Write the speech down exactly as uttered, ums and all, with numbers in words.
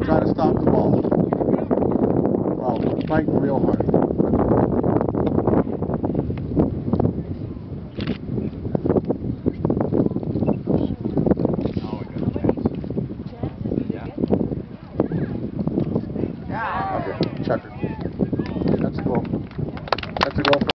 trying to stop the ball. Well, fighting real hard. Okay, checker. That's a goal. That's a goal.